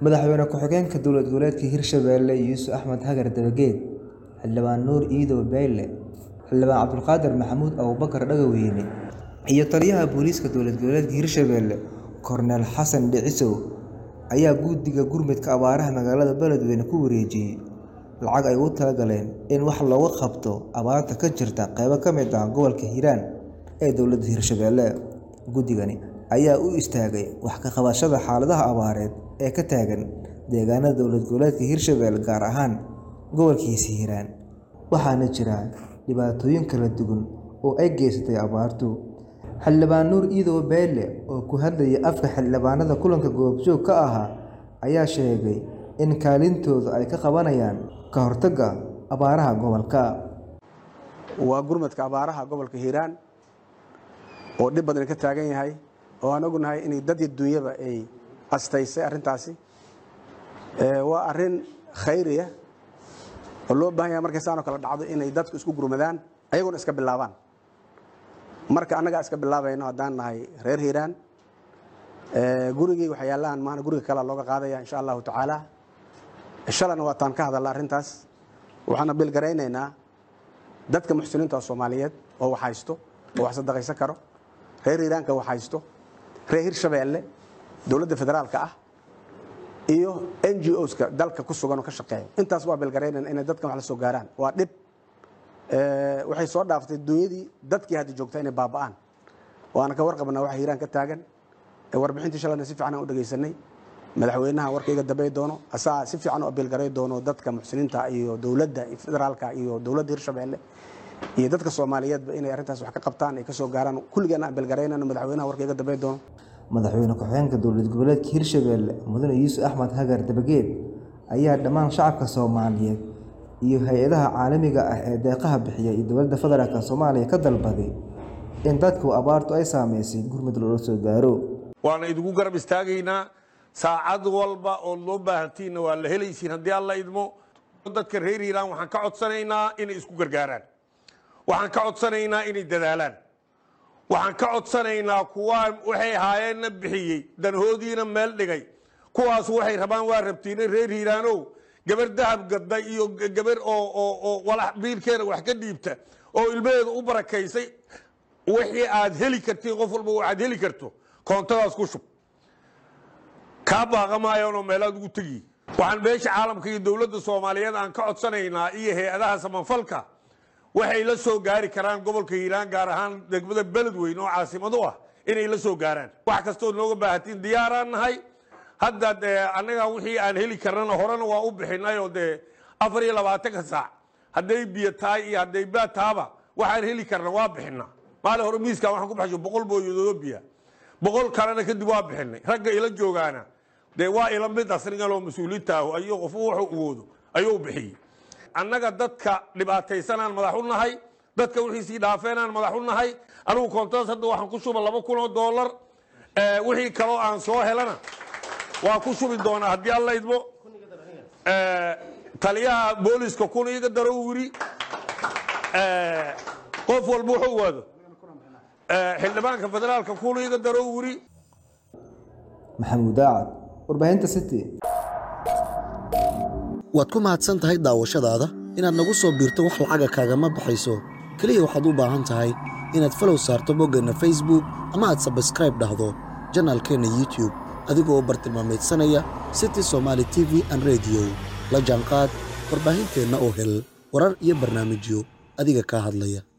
madaxweyne ku-xigeenka dowlad goboleedka Hirshabelle Yuusuf Axmed Hagar Dabageed, xildhibaan Nuur Iido Beyle, xildhibaan Cabdulqaadir Maxamuud Abuubakar Dhagaweyne iyo taliyaha booliiska dowlad goboleedka Hirshabelle Korneel Xasan Dhicisow ayaa guddiga gurmadka abaaraha magaalada Beledweyne ku wareejiyay lacag ay ugu talagaleen in wax looga qabto abaarta ka jirta qaybo ka mid ah gobolka Hiiraan ee dowladda Hirshabelle. Guddigani ayaa u istaagay wax ka qabashada xaaladaha abaareed ee ka taagan deegaanada dowlad goboleedka Hirshabelle gaar ahaan gobolkiisa Hiiraan, waxaana jira dhibaatooyin kala duwan oo ay geysatay abaartu. Xildhibaan Nuur Iido Beyle oo ku hadlayay afka xildhibaanada kulanka goobjoog ka ahaa ayaa sheegay in kaalintooda ay ka qabanayaan ka hortagga abaaraha gobolka. Waa gurmadka abaaraha gobolka Hiiraan oo dhib badan ka taagan yahay oo aan ognahay in dad iyo dunyaba ay astaysay arrintaasi. Waa arrin khayriya oo loo baahan yahay markay saan oo kala dhacdo inay dadku isku gurmadaan ayaguna iska bilaabaan. Marka annaga iska bilaabayno haddaan nahay reer Hiiraan gurigii waxa yaalaan maana guriga kale looga qaadaya insha Allah taala. Inshallah waa taan ka hadalna arrintaas waxaana bil gareynaynaa dadka muxsiniinta Soomaaliyeed oo wax haysto oo wax sadaqaysan karo reer Hiiraanka wax haysto reer Hirshabelle dowladda federaalka ah iyo NGOska dalka ku sugan oo ka shaqeeya intaas waa bil gareynayna in dadka wax la soo gaaraan waa dhib waxay soo dhaaftay dunyadii dadkii hadda joogtay inay baaba'aan waana ka warqabnaa waxa Hiiraan ka taagan warbixintii shalana si fiican u dhageysanay madaxweynaha warkayga dabay doono asaa si fiican u bil garay doono dadka muxsiniinta iyo dowladda federaalka iyo dowladda Hirshabelle iyo dadka Soomaaliyeed inay arrintaas wax ka qabtaan ay ka soo gaaraan kulligeena bil gareynana madaxweynaha warkayga dabay doono. Madaxweyne ku-xigeenka dowlad goboleedka Hirshabelle Mudane Yuusuf Axmed Hagar Dabageed ayaa dhammaan shacabka Soomaaliyeed iyo hay'adaha caalamiga ah ee deeqaha bixiya iyo dowladda federaalka Soomaaliya ka dalbaday in dadku abaartu ay saameysay gurmad loo soo gaaro. waana idigu garab istaagaynaa saacad walba oo loo baahantiina waa la helaysiin haddii alla idmo. dadka reer Hiiraan waxaan ka codsanaynaa inay isku gargaaraan, waxaan ka codsanaynaa inay dadaalaan, waxaan ka codsanaynaa kuwaan waxay haayeenna bixiyey danhoodiina meel dhigay kuwaas waxay rabaan waa rabtiina reer Hiiraanow gabar dahab gadda iyo gabar oo walax biilkeena wax ka dhiibta oo ilmaheedu u barakaysay wixii aad heli kartiin qof walba waxaad heli karto koontadaas ku shub kaa baaqamaayeenoo meelaad ugu tegi. waxaan beesha caalamka iyo dowladda Soomaaliyeed aan ka codsanaynaa iyo hay'adaha samafalka waxay la soo gaari karaan gobolka Hiiraan gaar ahaan degmada Beledweyne oo caasimad u ah inay la soo gaaraan. wax kastoo nooga baahatiin diyaaraan nahay. hadda annaga wixii aan heli karnana horena waa u bixinay oo 24 saac hadday biyo tahay iyo hadday baad taaba waxaan heli karna waa bixinaa. maalin hore miiska waxaan ku baxshay 100 booyadoo biyo 100 kalena kadib waa bixinay. ragga ila joogaana waa ila mid asriga loo mas'uuliyiinta ah ayuu qof wuxuu awoodo ayuu bixiyay. annaga dadka dhibaataysanaan madax u nahay, dadka wixii si dhaafeenaan madax u nahay. anigu koontadas hadda waxaan ku shuba $2,000 wixii kale aan soo helana waa ku shubi doonaa haddii alla idmo. taliyaha booliiska kun iga daro wiri qof walba wuxuu wado xildhibaanka federaalka kun iga daro wiri. Maxamuud Daacad, warbaahinta City. waad ku mahadsan tahay daawashadaada inaad nagu soo biirto wax lacaga kaagama baxayso kaliya waxaad u baahan tahay inaad follow saarto boggeenna Facebook ama aad subscribe dhahdo janaalkeena YouTube adigoo bartilmaameedsanaya City Somali TV and Radio la jaanqaad warbaahinteenna oo hel warar iyo barnaamijyo adiga ka hadlaya.